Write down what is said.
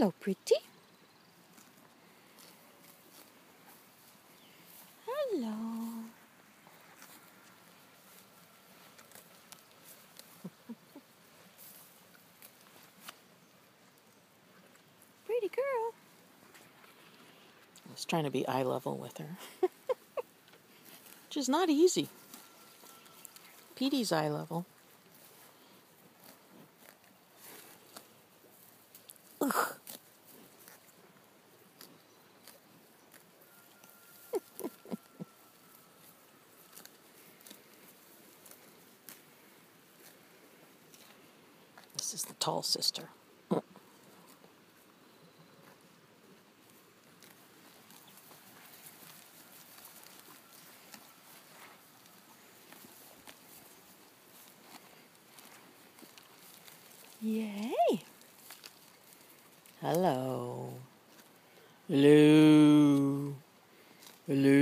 Hello, pretty. Hello. Pretty girl. I was trying to be eye level with her. Which is not easy. Petey's eye level. Ugh. This is the tall sister. Yay! Hello. Hello. Hello.